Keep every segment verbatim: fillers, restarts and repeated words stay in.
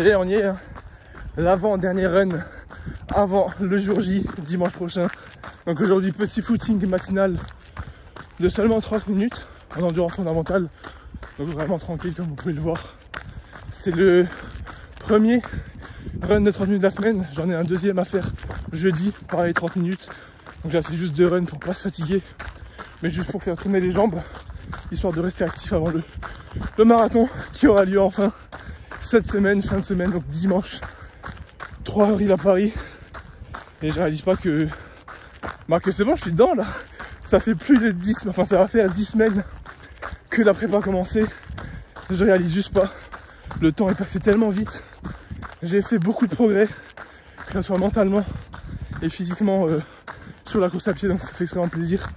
Allez, on y est, hein. L'avant-dernier run avant le jour J, dimanche prochain. Donc aujourd'hui, petit footing matinal de seulement trente minutes en endurance fondamentale. Donc vraiment tranquille comme vous pouvez le voir. C'est le premier run de trente minutes de la semaine. J'en ai un deuxième à faire jeudi, pareil trente minutes. Donc là c'est juste deux runs pour pas se fatiguer, mais juste pour faire tourner les jambes, histoire de rester actif avant le, le marathon qui aura lieu enfin cette semaine, fin de semaine, donc dimanche, trois avril à Paris. Et je réalise pas que, bah que c'est bon, je suis dedans là. Ça fait plus de dix, enfin ça va faire dix semaines que la prépa a commencé. Je réalise juste pas. Le temps est passé tellement vite. J'ai fait beaucoup de progrès, que ce soit mentalement et physiquement euh, sur la course à pied, donc ça fait extrêmement plaisir.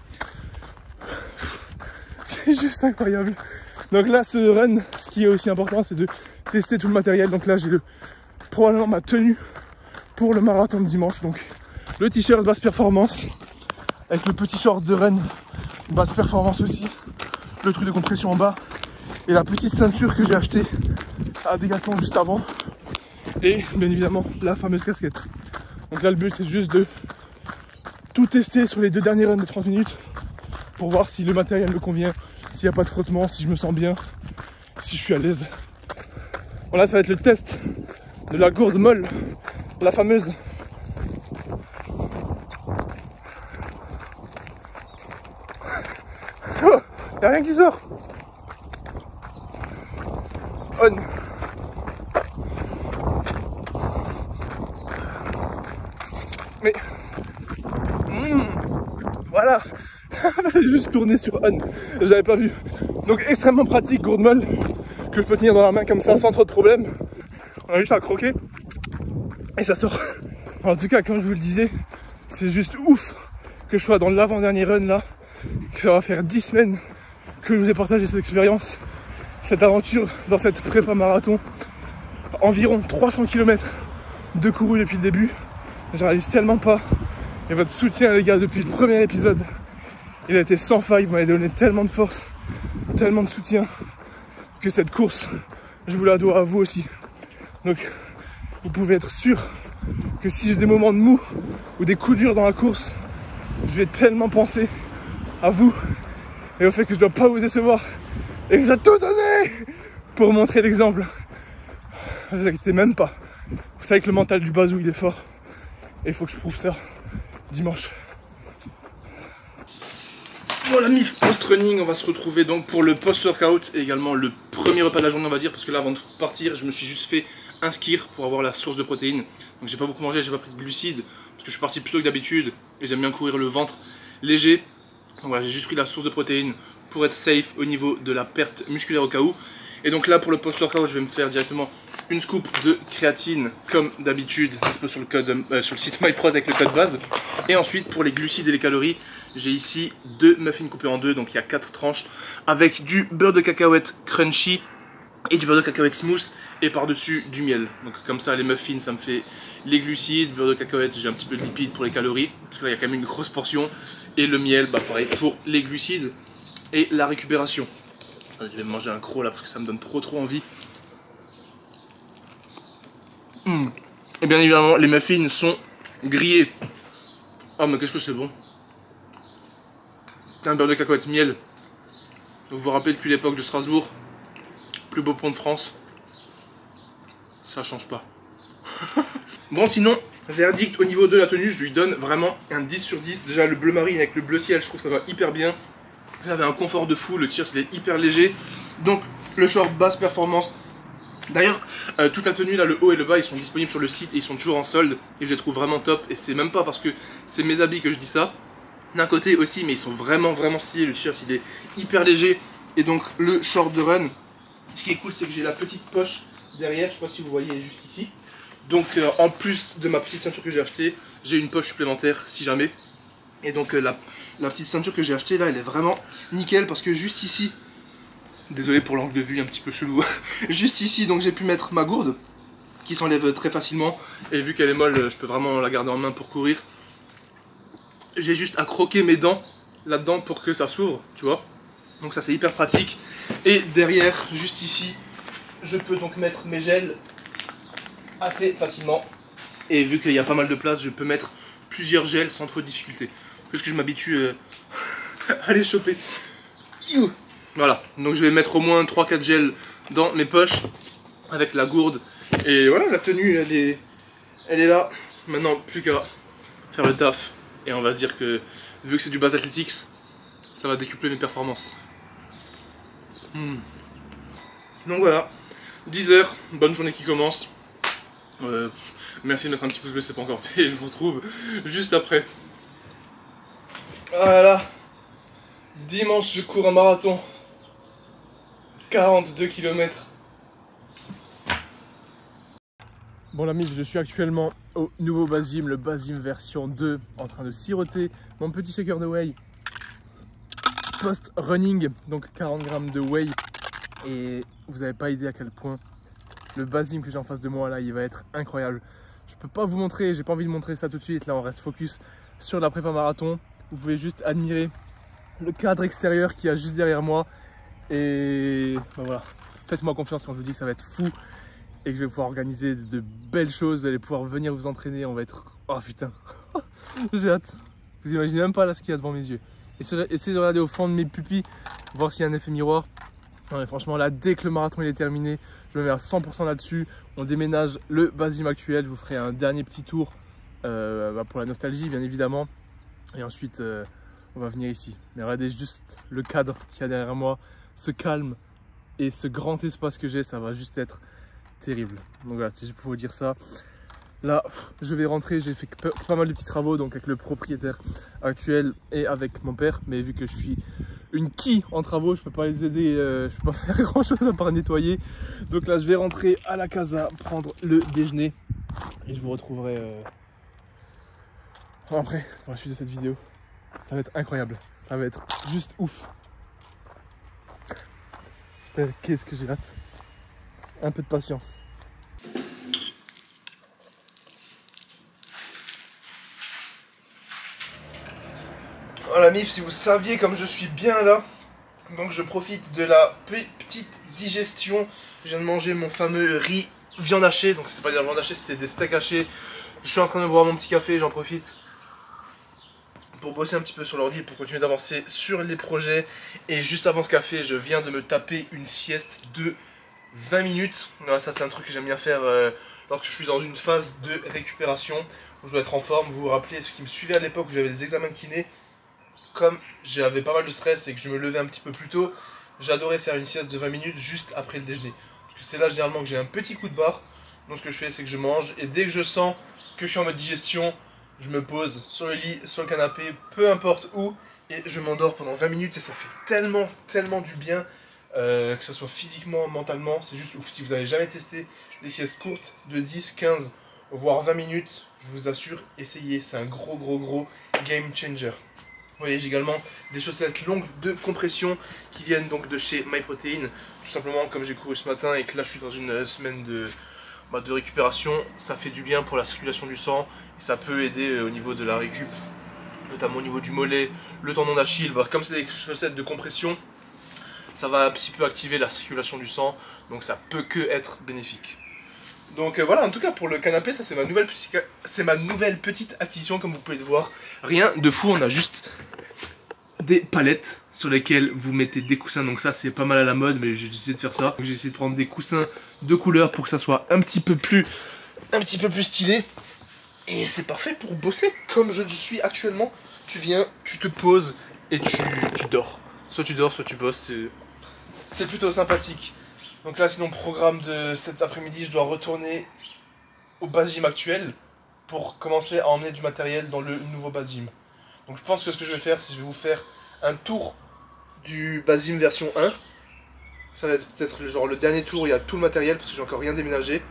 C'est juste incroyable. Donc là, ce run, ce qui est aussi important, c'est de tester tout le matériel. Donc là, j'ai le probablement ma tenue pour le marathon de dimanche. Donc le t-shirt basse performance avec le petit short de run basse performance aussi, le truc de compression en bas et la petite ceinture que j'ai achetée à Decathlon juste avant, et bien évidemment la fameuse casquette. Donc là, le but c'est juste de tout tester sur les deux derniers runs de trente minutes pour voir si le matériel me convient, s'il n'y a pas de frottement, si je me sens bien, si je suis à l'aise. Bon, là ça va être le test de la gourde molle, la fameuse. Oh, y a rien qui sort. On. Mais mmh, voilà. J'ai juste tourné sur on, j'avais pas vu. Donc extrêmement pratique, gourde molle que je peux tenir dans la main comme ça sans trop de problème. On a juste à croquer et ça sort. En tout cas, comme je vous le disais, c'est juste ouf que je sois dans l'avant-dernier run là, que ça va faire dix semaines que je vous ai partagé cette expérience, cette aventure dans cette prépa marathon. Environ trois cents kilomètres de couru depuis le début. Je réalise tellement pas. Et votre soutien les gars depuis le premier épisode, il a été sans faille. Vous m'avez donné tellement de force, tellement de soutien, que cette course, je vous la dois à vous aussi. Donc vous pouvez être sûr que si j'ai des moments de mou ou des coups durs dans la course, je vais tellement penser à vous et au fait que je dois pas vous décevoir et que je dois tout donner pour montrer l'exemple. Ne vous inquiétez même pas. Vous savez que le mental du bazou il est fort et il faut que je prouve ça dimanche. Bon la mif post-running, on va se retrouver donc pour le post-workout et également le premier repas de la journée on va dire, parce que là avant de partir je me suis juste fait un skir pour avoir la source de protéines. Donc j'ai pas beaucoup mangé, j'ai pas pris de glucides parce que je suis parti plus tôt que d'habitude et j'aime bien courir le ventre léger. Donc voilà, j'ai juste pris la source de protéines pour être safe au niveau de la perte musculaire au cas où. Et donc là pour le post-workout je vais me faire directement une scoop de créatine comme d'habitude, dispo sur le code euh, sur le site MyProt avec le code base. Et ensuite pour les glucides et les calories, j'ai ici deux muffins coupés en deux, donc il y a quatre tranches avec du beurre de cacahuète crunchy et du beurre de cacahuète smooth et par-dessus du miel. Donc comme ça les muffins ça me fait les glucides, beurre de cacahuète j'ai un petit peu de lipides pour les calories, parce que là il y a quand même une grosse portion, et le miel bah pareil pour les glucides et la récupération. Je vais me manger un croc là parce que ça me donne trop trop envie. Mmh. Et bien évidemment les muffins sont grillés. Oh mais qu'est-ce que c'est bon. Un beurre de cacahuète miel. Vous vous rappelez depuis l'époque de Strasbourg, plus beau pont de France. Ça change pas. Bon sinon, verdict au niveau de la tenue, je lui donne vraiment un dix sur dix. Déjà le bleu marine avec le bleu ciel, je trouve que ça va hyper bien. J'avais un confort de fou, le t-shirt il est hyper léger. Donc le short basse performance. D'ailleurs, euh, toute la tenue là, le haut et le bas, ils sont disponibles sur le site et ils sont toujours en solde. Et je les trouve vraiment top. Et c'est même pas parce que c'est mes habits que je dis ça. D'un côté aussi, mais ils sont vraiment vraiment stylés. Le t-shirt il est hyper léger. Et donc le short de run, ce qui est cool c'est que j'ai la petite poche derrière. Je sais pas si vous voyez, elle est juste ici. Donc euh, en plus de ma petite ceinture que j'ai achetée, j'ai une poche supplémentaire si jamais. Et donc euh, la, la petite ceinture que j'ai achetée là, elle est vraiment nickel parce que juste ici, désolé pour l'angle de vue un petit peu chelou, juste ici donc j'ai pu mettre ma gourde qui s'enlève très facilement, et vu qu'elle est molle je peux vraiment la garder en main pour courir. J'ai juste à croquer mes dents là-dedans pour que ça s'ouvre, tu vois. Donc ça c'est hyper pratique. Et derrière, juste ici, je peux donc mettre mes gels assez facilement. Et vu qu'il y a pas mal de place, je peux mettre plusieurs gels sans trop de difficulté. Parce que je m'habitue euh, à les choper. Voilà, donc je vais mettre au moins trois quatre gels dans mes poches avec la gourde. Et voilà, la tenue, elle est, elle est là. Maintenant, plus qu'à faire le taf. Et on va se dire que, vu que c'est du base athletics, ça va décupler mes performances. Hmm. Donc voilà, dix heures, bonne journée qui commence. Euh, merci de mettre un petit pouce bleu, c'est pas encore fait. Je vous retrouve juste après. Voilà, dimanche, je cours un marathon. quarante-deux kilomètres. Bon la mif, je suis actuellement au nouveau Basim, le Basim version deux, en train de siroter mon petit shaker de whey post-running, donc quarante grammes de whey. Et vous n'avez pas idée à quel point le Basim que j'ai en face de moi là, il va être incroyable. Je peux pas vous montrer, j'ai pas envie de montrer ça tout de suite, là on reste focus sur la prépa marathon. Vous pouvez juste admirer le cadre extérieur qu'il y a juste derrière moi. Et ben voilà, faites-moi confiance quand je vous dis que ça va être fou et que je vais pouvoir organiser de belles choses. Vous allez pouvoir venir vous entraîner, on va être... Oh putain, j'ai hâte. Vous imaginez même pas là ce qu'il y a devant mes yeux. Essayez de regarder au fond de mes pupilles, voir s'il y a un effet miroir. Non, mais franchement là, dès que le marathon il est terminé, je me mets à cent pour cent là-dessus. On déménage le Basim actuel, je vous ferai un dernier petit tour euh, bah pour la nostalgie bien évidemment. Et ensuite, euh, on va venir ici. Mais regardez juste le cadre qu'il y a derrière moi, ce calme et ce grand espace que j'ai, ça va juste être terrible. Donc voilà, c'est juste pour vous dire ça. Là, je vais rentrer, j'ai fait pas mal de petits travaux donc avec le propriétaire actuel et avec mon père. Mais vu que je suis une quille en travaux, je peux pas les aider, euh, je peux pas faire grand chose à part nettoyer. Donc là, je vais rentrer à la casa, prendre le déjeuner et je vous retrouverai euh, après pour la suite de cette vidéo. Ça va être incroyable, ça va être juste ouf. Qu'est-ce que j'ai hâte. Un peu de patience. Oh la mif, si vous saviez comme je suis bien là. Donc je profite de la petite digestion. Je viens de manger mon fameux riz viande hachée. Donc c'était pas de la viande hachée, c'était des steaks hachés. Je suis en train de boire mon petit café, j'en profite pour bosser un petit peu sur l'ordi, pour continuer d'avancer sur les projets. Et juste avant ce café, je viens de me taper une sieste de vingt minutes. Voilà, ça c'est un truc que j'aime bien faire euh, lorsque je suis dans une phase de récupération, où je dois être en forme. Vous vous rappelez, ceux qui me suivaient à l'époque où j'avais des examens de kiné, comme j'avais pas mal de stress et que je me levais un petit peu plus tôt, j'adorais faire une sieste de vingt minutes juste après le déjeuner. Parce que c'est là généralement que j'ai un petit coup de barre. Donc ce que je fais, c'est que je mange, et dès que je sens que je suis en mode digestion, je me pose sur le lit, sur le canapé, peu importe où, et je m'endors pendant vingt minutes. Et ça fait tellement, tellement du bien, euh, que ce soit physiquement, mentalement. C'est juste ouf. Si vous n'avez jamais testé des siestes courtes de dix, quinze, voire vingt minutes, je vous assure, essayez. C'est un gros, gros, gros game changer. Vous voyez, j'ai également des chaussettes longues de compression qui viennent donc de chez MyProtein. Tout simplement, comme j'ai couru ce matin et que là je suis dans une semaine de, bah, de récupération, ça fait du bien pour la circulation du sang. Et ça peut aider au niveau de la récup, notamment au niveau du mollet, le tendon d'Achille. Comme c'est des chaussettes de compression, ça va un petit peu activer la circulation du sang. Donc ça peut que être bénéfique. Donc euh, voilà, en tout cas pour le canapé, ça c'est ma nouvelle petite, c'est ma nouvelle petite acquisition, comme vous pouvez le voir. Rien de fou, on a juste des palettes sur lesquelles vous mettez des coussins. Donc ça c'est pas mal à la mode, mais j'ai décidé de faire ça. J'ai essayé de prendre des coussins de couleur pour que ça soit un petit peu plus, un petit peu plus stylé. Et c'est parfait pour bosser comme je suis actuellement. Tu viens, tu te poses et tu, tu dors. Soit tu dors, soit tu bosses, c'est plutôt sympathique. Donc là, sinon, programme de cet après-midi, je dois retourner au Basim actuel pour commencer à emmener du matériel dans le nouveau Basim. Donc je pense que ce que je vais faire, c'est que je vais vous faire un tour du Basim version un. Ça va être peut-être genre le dernier tour où il y a tout le matériel parce que j'ai encore rien déménagé.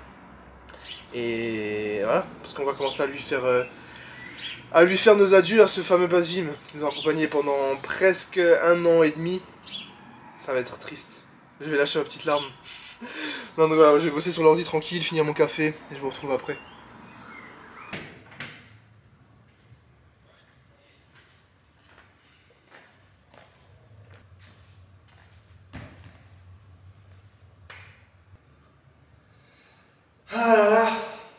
Et voilà, parce qu'on va commencer à lui faire euh, à lui faire nos adieux à ce fameux Basim qui nous a accompagnés pendant presque un an et demi. Ça va être triste. Je vais lâcher ma petite larme. Non, donc voilà, je vais bosser sur l'ordi tranquille, finir mon café, et je vous retrouve après. Ah là là,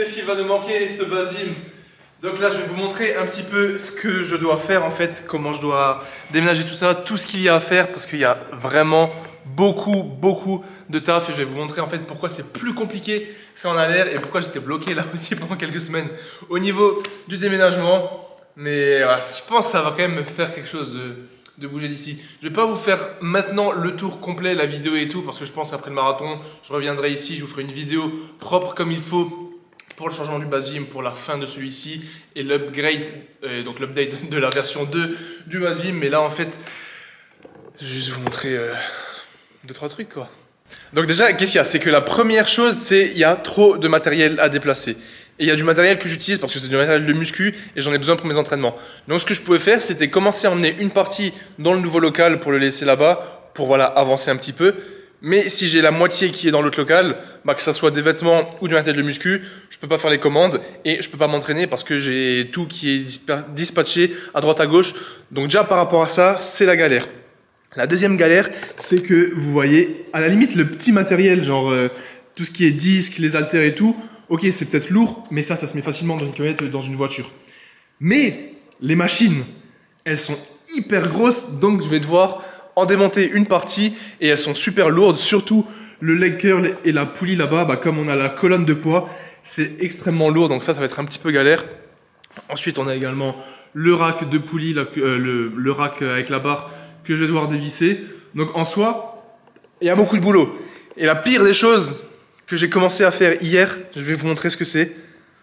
Qu'est-ce qu'il va nous manquer ce base gym? Donc là je vais vous montrer un petit peu ce que je dois faire en fait, comment je dois déménager tout ça, tout ce qu'il y a à faire parce qu'il y a vraiment beaucoup beaucoup de taf et je vais vous montrer en fait pourquoi c'est plus compliqué que ça en a l'air et pourquoi j'étais bloqué là aussi pendant quelques semaines au niveau du déménagement. Mais voilà, je pense que ça va quand même me faire quelque chose de, de bouger d'ici. Je vais pas vous faire maintenant le tour complet, la vidéo et tout parce que je pense qu'après le marathon, je reviendrai ici, je vous ferai une vidéo propre comme il faut pour le changement du base gym, pour la fin de celui-ci et l'upgrade, euh, donc l'update de la version deux du base gym. Mais là en fait, je vais juste vous montrer euh, deux trois trucs quoi. Donc déjà, qu'est-ce qu'il y a? C'est que la première chose, c'est il y a trop de matériel à déplacer. Et il y a du matériel que j'utilise parce que c'est du matériel de muscu et j'en ai besoin pour mes entraînements. Donc ce que je pouvais faire, c'était commencer à emmener une partie dans le nouveau local pour le laisser là-bas, pour voilà, avancer un petit peu. Mais si j'ai la moitié qui est dans l'autre local, bah, que ça soit des vêtements ou du matériel de muscu, je peux pas faire les commandes et je peux pas m'entraîner parce que j'ai tout qui est dispatché à droite à gauche. Donc déjà par rapport à ça, c'est la galère. La deuxième galère, c'est que vous voyez, à la limite, le petit matériel, genre euh, tout ce qui est disque, les haltères et tout, ok, c'est peut-être lourd, mais ça, ça se met facilement dans une camionnette, dans une voiture. Mais les machines, elles sont hyper grosses, donc je vais devoir en démonter une partie et elles sont super lourdes, surtout le leg curl et la poulie là-bas, bah, comme on a la colonne de poids, c'est extrêmement lourd, donc ça, ça va être un petit peu galère. Ensuite, on a également le rack de poulie, la, euh, le, le rack avec la barre que je vais devoir dévisser. Donc en soi, il y a beaucoup de boulot. Et la pire des choses que j'ai commencé à faire hier, je vais vous montrer ce que c'est.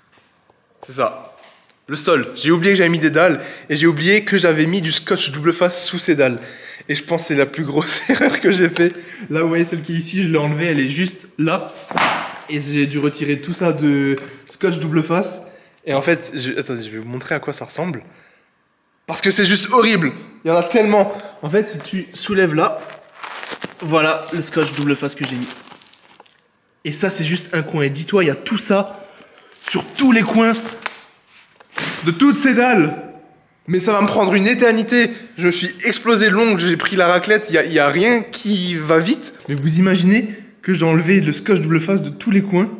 C'est ça, le sol. J'ai oublié que j'avais mis des dalles et j'ai oublié que j'avais mis du scotch double face sous ces dalles. Et je pense que c'est la plus grosse erreur que j'ai fait. Là, vous voyez celle qui est ici, je l'ai enlevée, elle est juste là. Et j'ai dû retirer tout ça de scotch double face. Et en fait, je... attendez, je vais vous montrer à quoi ça ressemble. Parce que c'est juste horrible. Il y en a tellement. En fait, si tu soulèves là, voilà le scotch double face que j'ai mis. Et ça, c'est juste un coin. Et dis-toi, il y a tout ça sur tous les coins de toutes ces dalles. Mais ça va me prendre une éternité. Je me suis explosé l'ongle, j'ai pris la raclette. Il n'y a, a rien qui va vite. Mais vous imaginez que j'ai enlevé le scotch double face de tous les coins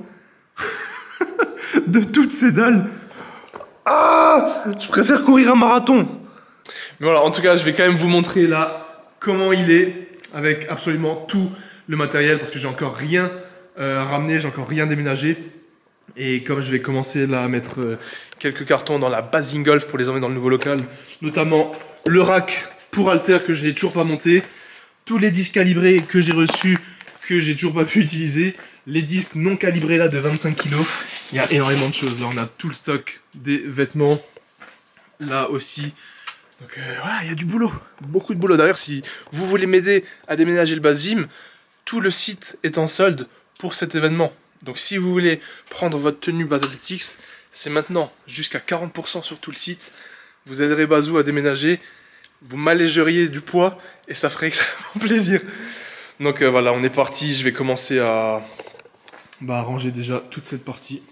de toutes ces dalles. Ah, je préfère courir un marathon. Mais voilà, en tout cas, je vais quand même vous montrer là comment il est avec absolument tout le matériel parce que j'ai encore rien euh, ramené, j'ai encore rien déménagé. Et comme je vais commencer là à mettre euh, quelques cartons dans la basing golf pour les emmener dans le nouveau local, notamment le rack pour halter que je n'ai toujours pas monté, tous les disques calibrés que j'ai reçus que j'ai toujours pas pu utiliser, les disques non calibrés là de vingt-cinq kilos, il y a énormément de choses. Là on a tout le stock des vêtements, là aussi. Donc euh, voilà, il y a du boulot, beaucoup de boulot. D'ailleurs, si vous voulez m'aider à déménager le base gym, tout le site est en solde pour cet événement. Donc si vous voulez prendre votre tenue Base Athletics, c'est maintenant jusqu'à quarante pour cent sur tout le site. Vous aiderez Bazou à déménager, vous m'allégeriez du poids et ça ferait extrêmement plaisir. Donc euh, voilà, on est parti, je vais commencer à bah, ranger déjà toute cette partie.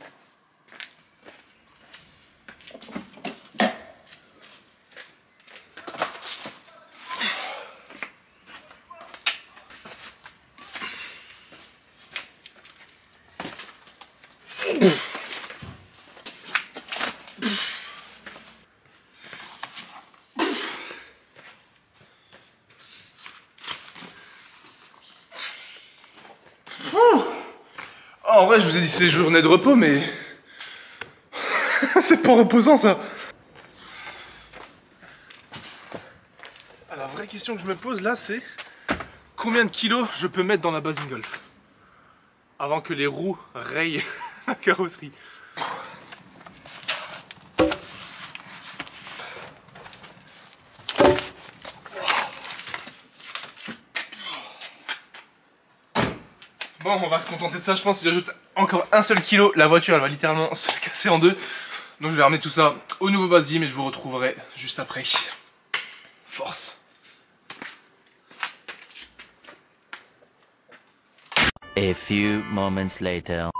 En vrai, je vous ai dit c'est les journées de repos, mais c'est pas reposant ça. Alors, la vraie question que je me pose là, c'est combien de kilos je peux mettre dans la basing golf avant que les roues rayent la carrosserie. Bon, on va se contenter de ça, je pense. Si j'ajoute encore un seul kilo, la voiture, elle va littéralement se casser en deux. Donc je vais ramener tout ça au nouveau base gym et je vous retrouverai juste après. Force. A few moments later.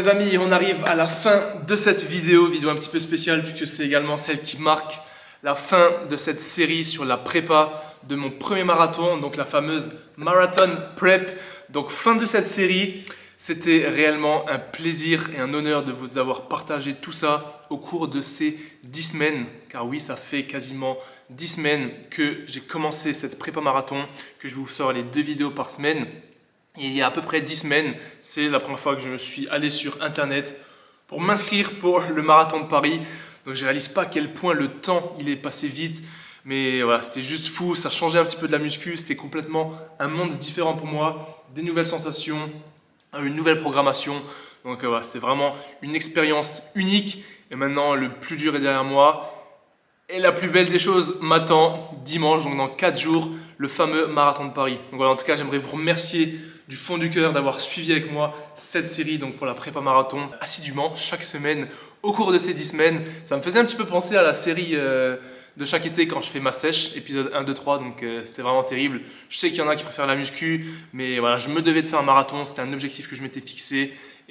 les amis, on arrive à la fin de cette vidéo, vidéo un petit peu spéciale puisque c'est également celle qui marque la fin de cette série sur la prépa de mon premier marathon, donc la fameuse Marathon Prep. Donc fin de cette série, c'était réellement un plaisir et un honneur de vous avoir partagé tout ça au cours de ces dix semaines. Car oui, ça fait quasiment dix semaines que j'ai commencé cette prépa marathon, que je vous sors les deux vidéos par semaine. Et il y a à peu près dix semaines, c'est la première fois que je me suis allé sur internet pour m'inscrire pour le marathon de Paris. Donc je réalise pas à quel point le temps il est passé vite, mais voilà, c'était juste fou, ça changeait un petit peu de la muscu, c'était complètement un monde différent pour moi, des nouvelles sensations, une nouvelle programmation. Donc euh, voilà, c'était vraiment une expérience unique. Et maintenant, le plus dur est derrière moi. Et la plus belle des choses m'attend dimanche, donc dans quatre jours, le fameux marathon de Paris. Donc voilà, en tout cas, j'aimerais vous remercier du fond du cœur d'avoir suivi avec moi cette série donc pour la prépa marathon assidûment chaque semaine au cours de ces dix semaines. Ça me faisait un petit peu penser à la série euh, de chaque été quand je fais ma sèche, épisode un, deux, trois, donc euh, c'était vraiment terrible. Je sais qu'il y en a qui préfèrent la muscu, mais voilà, je me devais de faire un marathon, c'était un objectif que je m'étais fixé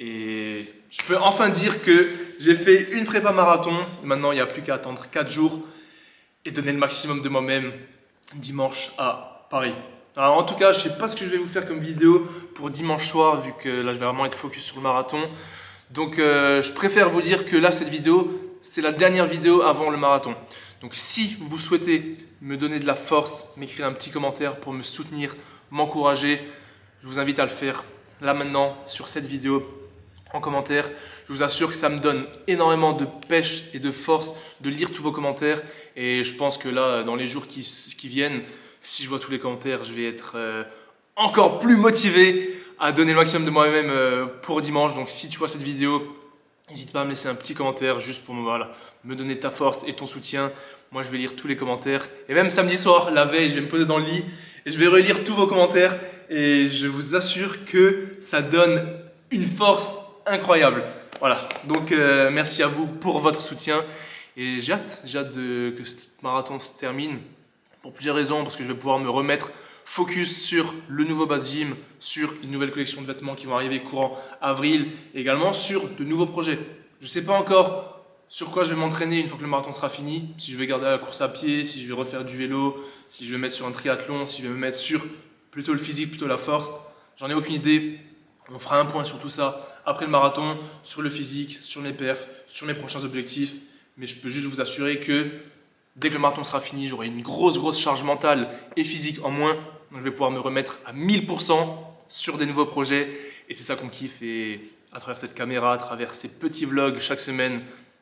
et je peux enfin dire que j'ai fait une prépa marathon. Maintenant, il n'y a plus qu'à attendre quatre jours et donner le maximum de moi-même dimanche à Paris. Alors en tout cas, je ne sais pas ce que je vais vous faire comme vidéo pour dimanche soir, vu que là je vais vraiment être focus sur le marathon. Donc euh, je préfère vous dire que là, cette vidéo, c'est la dernière vidéo avant le marathon. Donc si vous souhaitez me donner de la force, m'écrire un petit commentaire pour me soutenir, m'encourager, je vous invite à le faire là maintenant sur cette vidéo en commentaire. Je vous assure que ça me donne énormément de pêche et de force de lire tous vos commentaires. Et je pense que là, dans les jours qui, qui viennent, si je vois tous les commentaires, je vais être euh, encore plus motivé à donner le maximum de moi-même euh, pour dimanche. Donc si tu vois cette vidéo, n'hésite pas à me laisser un petit commentaire juste pour me, voilà, me donner ta force et ton soutien. Moi, je vais lire tous les commentaires. Et même samedi soir, la veille, je vais me poser dans le lit et je vais relire tous vos commentaires. Et je vous assure que ça donne une force incroyable. Voilà, donc euh, merci à vous pour votre soutien. Et j'ai hâte, j'ai hâte de, que ce marathon se termine. Pour plusieurs raisons, parce que je vais pouvoir me remettre focus sur le nouveau base gym, sur une nouvelle collection de vêtements qui vont arriver courant avril, et également sur de nouveaux projets. Je ne sais pas encore sur quoi je vais m'entraîner une fois que le marathon sera fini, si je vais garder la course à pied, si je vais refaire du vélo, si je vais me mettre sur un triathlon, si je vais me mettre sur plutôt le physique, plutôt la force. J'en ai aucune idée. On fera un point sur tout ça après le marathon, sur le physique, sur mes perfs, sur mes prochains objectifs. Mais je peux juste vous assurer que dès que le marathon sera fini, j'aurai une grosse, grosse charge mentale et physique en moins. Donc je vais pouvoir me remettre à mille pour cent sur des nouveaux projets. Et c'est ça qu'on kiffe. Et à travers cette caméra, à travers ces petits vlogs chaque semaine,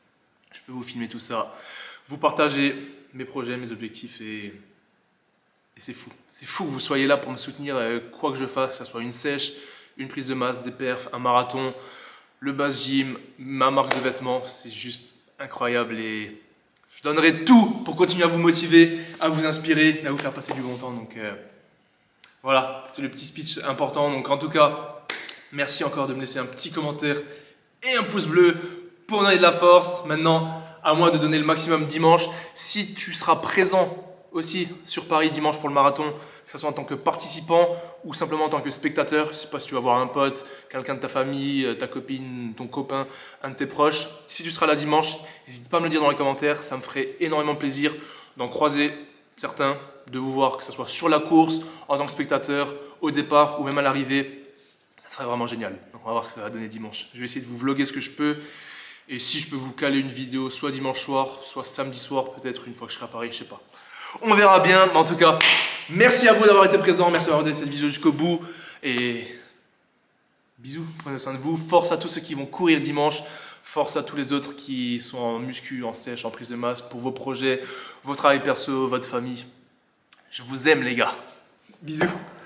je peux vous filmer tout ça, vous partager mes projets, mes objectifs. Et, et c'est fou. C'est fou que vous soyez là pour me soutenir, quoi que je fasse, que ce soit une sèche, une prise de masse, des perfs, un marathon, le base gym, ma marque de vêtements. C'est juste incroyable. Et je donnerai tout pour continuer à vous motiver, à vous inspirer, à vous faire passer du bon temps. Donc euh, voilà, c'est le petit speech important. Donc en tout cas, merci encore de me laisser un petit commentaire et un pouce bleu pour donner de la force. Maintenant, à moi de donner le maximum dimanche. Si tu seras présent aussi sur Paris dimanche pour le marathon, que ce soit en tant que participant ou simplement en tant que spectateur, je ne sais pas si tu vas voir un pote, quelqu'un de ta famille, ta copine, ton copain, un de tes proches. Si tu seras là dimanche, n'hésite pas à me le dire dans les commentaires, ça me ferait énormément plaisir d'en croiser certains, de vous voir, que ce soit sur la course, en tant que spectateur, au départ ou même à l'arrivée. Ça serait vraiment génial. Donc on va voir ce que ça va donner dimanche. Je vais essayer de vous vlogger ce que je peux. Et si je peux vous caler une vidéo, soit dimanche soir, soit samedi soir, peut-être une fois que je serai à Paris, je ne sais pas. On verra bien, mais en tout cas, merci à vous d'avoir été présents, merci d'avoir regardé cette vidéo jusqu'au bout. Et bisous, prenez soin de vous. Force à tous ceux qui vont courir dimanche. Force à tous les autres qui sont en muscu, en sèche, en prise de masse, pour vos projets, vos travails perso, votre famille. Je vous aime les gars. Bisous.